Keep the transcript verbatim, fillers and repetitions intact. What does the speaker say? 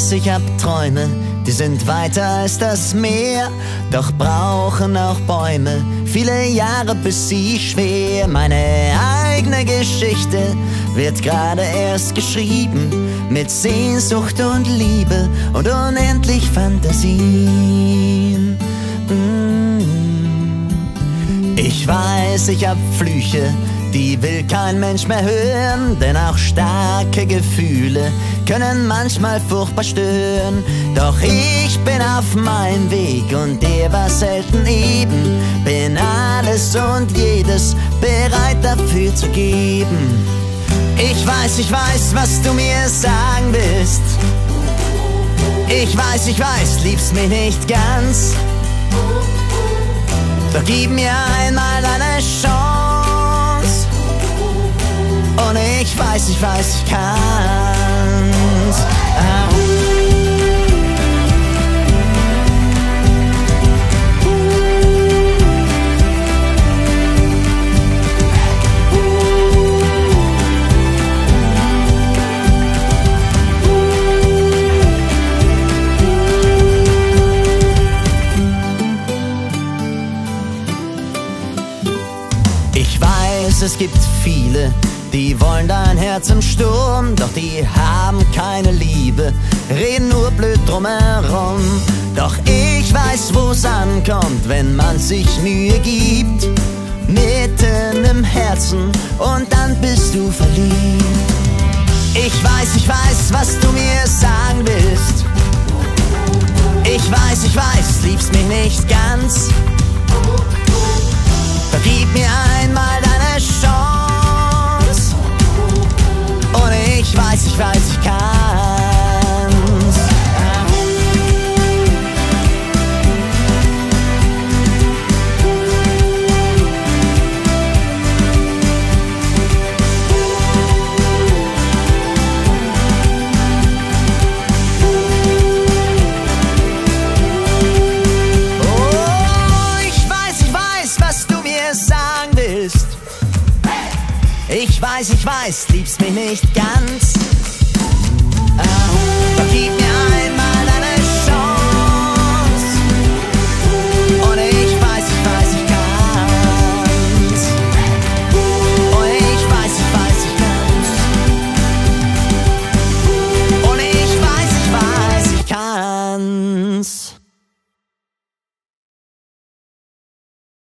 weiß, ich hab Träume, die sind weiter als das Meer. Doch brauchen auch Bäume viele Jahre, bis sie schwer. Meine eigene Geschichte wird gerade erst geschrieben, mit Sehnsucht und Liebe und unendlich Fantasien. Ich weiß, ich hab Flüche, die will kein Mensch mehr hören, denn auch starke Gefühle können manchmal furchtbar stören. Doch ich bin auf meinem Weg und der war selten eben. Bin alles und jedes bereit dafür zu geben. Ich weiß, ich weiß, was du mir sagen willst. Ich weiß, ich weiß, liebst mich nicht ganz. Doch gib mir einmal eine Chance. Und ich weiß, ich weiß, ich kann's. Ah. Ich weiß, es gibt viele, die wollen dein Herz im Sturm, doch die haben keine Liebe, reden nur blöd drumherum. Doch ich weiß, wo's ankommt, wenn man sich Mühe gibt, mitten im Herzen, und dann bist du verliebt. Ich weiß, ich weiß, was du mir sagen willst. Ich weiß, ich weiß, liebst mich nicht ganz. Gib mir einmal deine Chance. Und ich weiß, ich weiß, ich kann's. Ich weiß, ich weiß, liebst mich nicht ganz.